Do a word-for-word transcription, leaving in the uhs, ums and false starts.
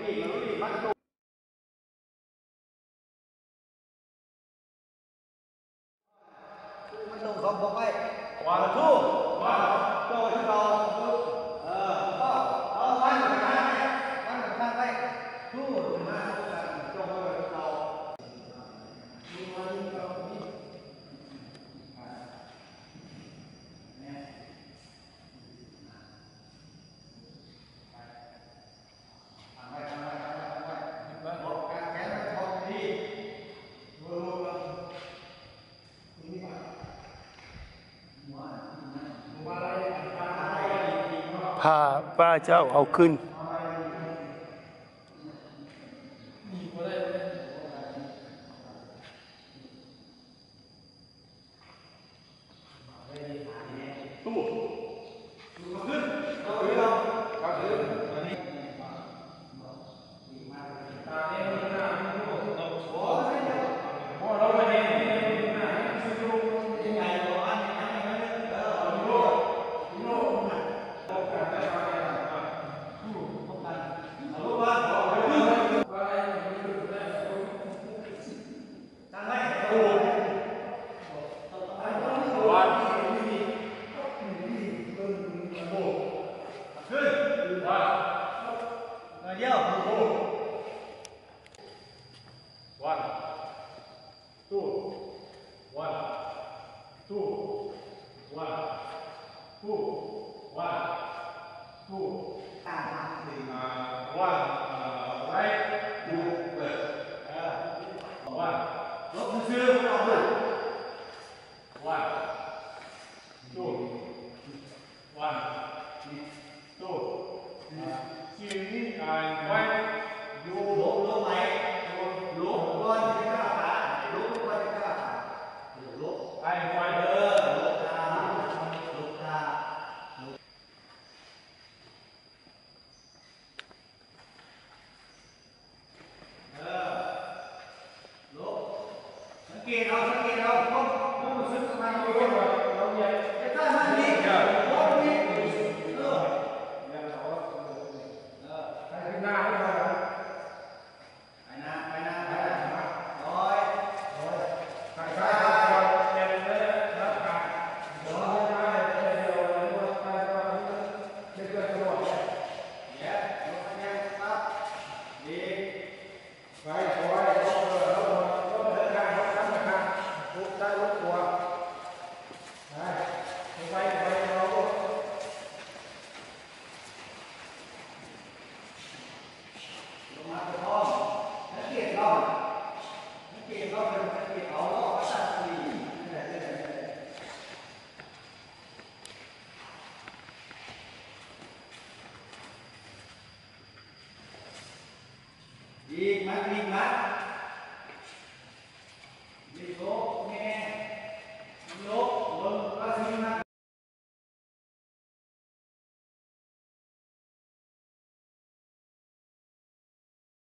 มันต้องเขาบอกไปวางทู่วางโจ้ที่เราเออก็เอาวันกับข้างไปวันกับข้างไปทู่มาทุกกันโจ้ที่เรามีวันที่เรามีเนี่ยทำไปทำไปทำไปทำไปบอกการแข่งขันของดีรู้รู้แล้วนี่ป่ะพาป้าเจ้าเอาขึ้นเดี๋ยว one two one two one two one two uh, one uh, right two left uh, one ลบชื่อพวกเราด้วย one two one two uh, see and one อยู่ลบลบไหมลบก้อนที่ก้าวขาลบก้อนที่ก้าวขาลบ I one เออลบตาลบตาเออลบสังเกตเอาสังเกตเอาต้องต้องรู้สึกสมาธิด้วยเราใหญ่ไอ้ท่านมันนี่ลบนี่เออเออไปหน้าไปหน้าไปหน้าไปหน้าร้อยร้อยไปไปอีกมัดอีกมัดอีกโลกแง่โลกลงก็ถึงมัด